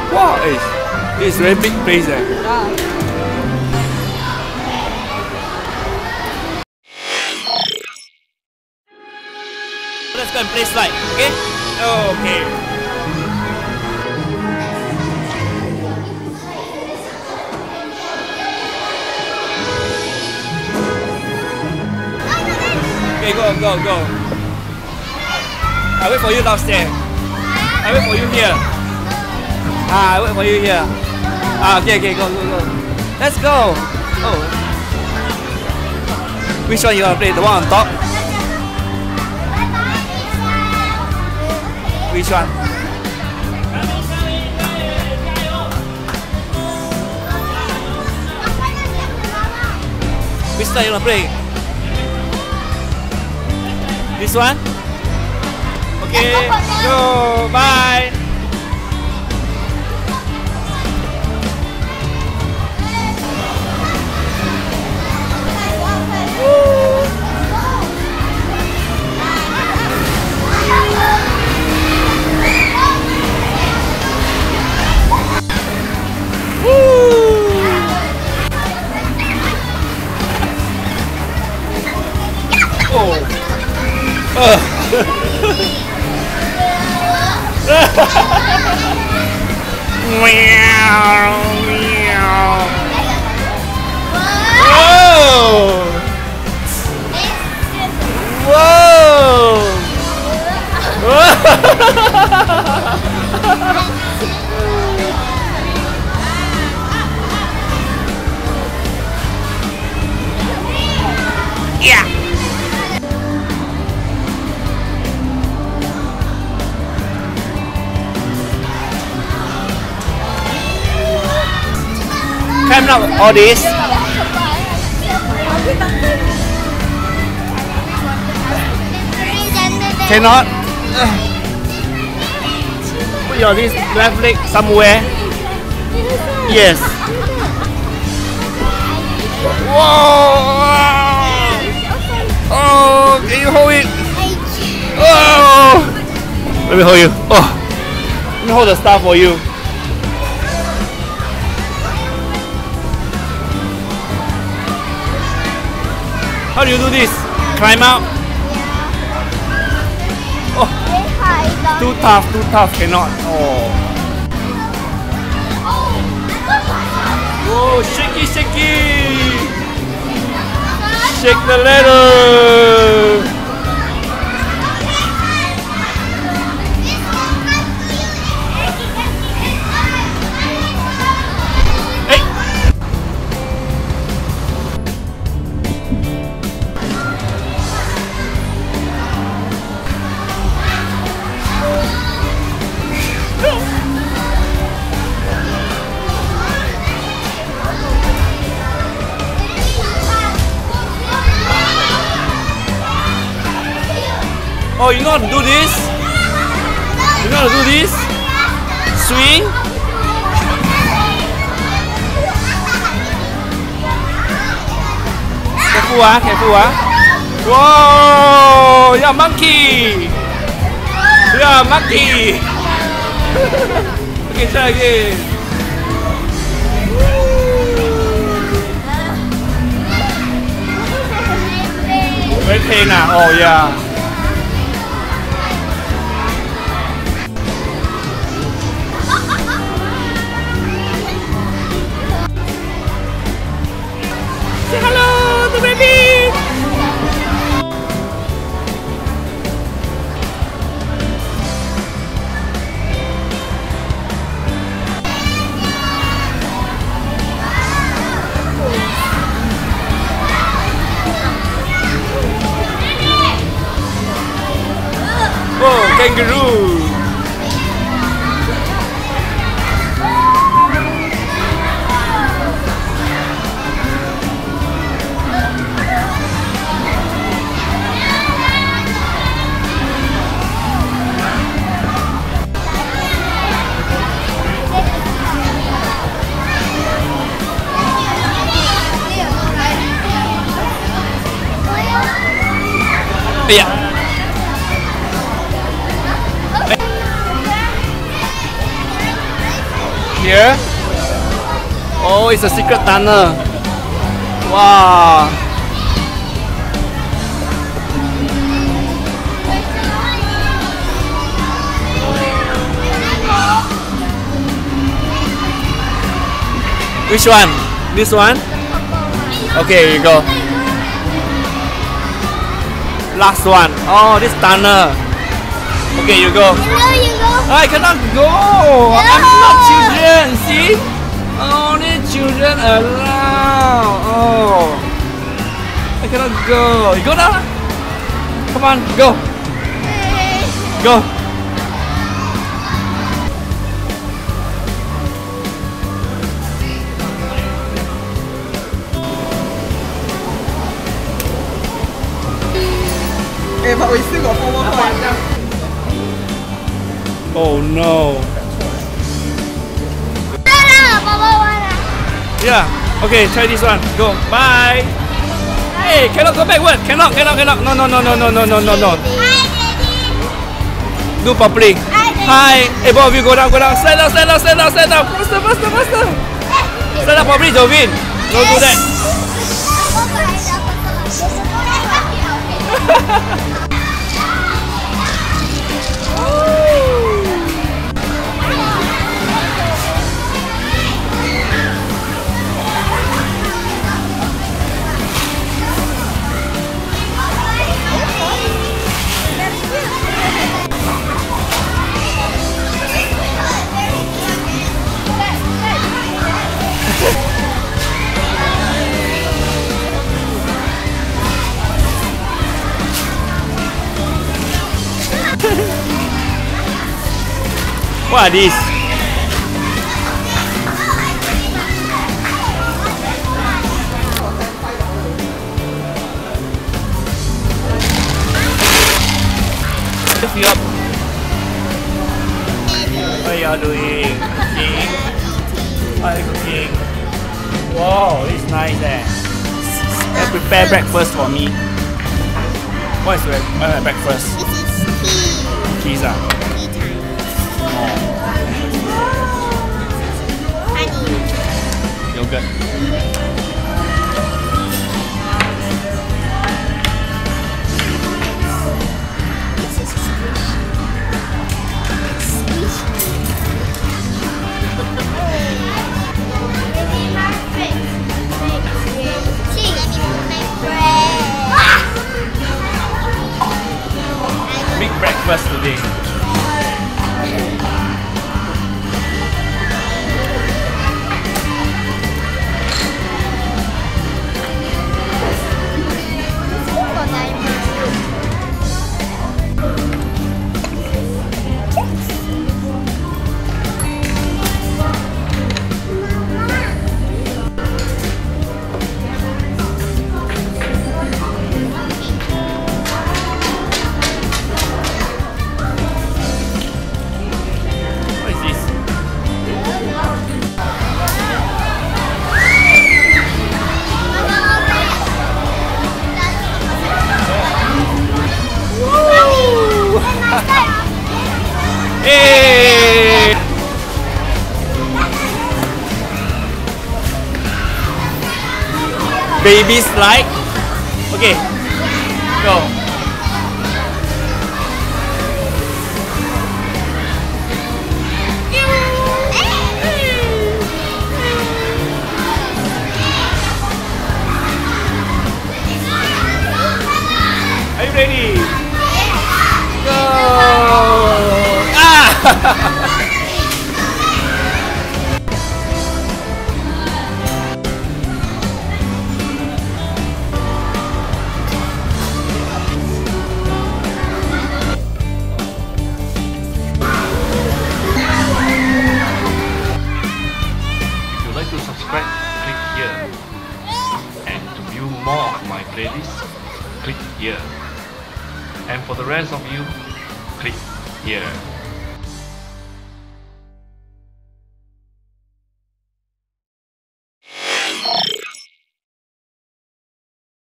Wow, it's a very big place. Let's go and play slide, okay? Okay. Okay, go. I wait for you downstairs. I wait for you here. I wait for you here. Okay, go. Let's go. Oh. Which one you want to play? The one on top? Which one? Which one you want to play? This one? Okay, go, bye! Yeah. Climb up all this. Cannot. Put your this left leg somewhere. Yes. Whoa! Oh, can you hold it? Oh! Let me hold you. Oh, let me hold the star for you. How do you do this? Climb up. Oh, too tough, cannot. Oh. Whoa, shaky. Shake the ladder. Hey. Oh, you know how to do this? You know how to do this? Swing? Careful. Whoa! You're a monkey! You're a monkey! Okay, try again. Very pain ah? Oh yeah. Say hello to baby! Oh, kangaroo! Yeah. Here? Oh, it's a secret tunnel. Wow. Which one? This one? Okay, here you go. Last one. Oh, this tunnel. Okay, you go. You go. I cannot go. No. I'm not children. See? Only children allowed. Oh, I cannot go. You go now. Come on, go. Go. But we still got 4 more points. Oh no. Yeah. Okay, try this one. Go. Bye. Hey, cannot go backward. Cannot. No. No. Do properly. Hi. Hey, both of you go down. Stand up. Faster. Stand up properly, Jovin. Don't do that. What are these? Lift you up. What are you doing? Cooking? What are you cooking? Wow, this is nice eh. Let's prepare breakfast for me. What is my breakfast? This is tea. Cheese ah. Tea time. Honey. Yogurt. This is squish. See, let me put my bread. Big breakfast today. Hey! Baby slide. Okay, go. Are you ready? Go! Ah! If you'd like to subscribe, click here. And to view more of my playlists, click here. And for the rest of you, click here.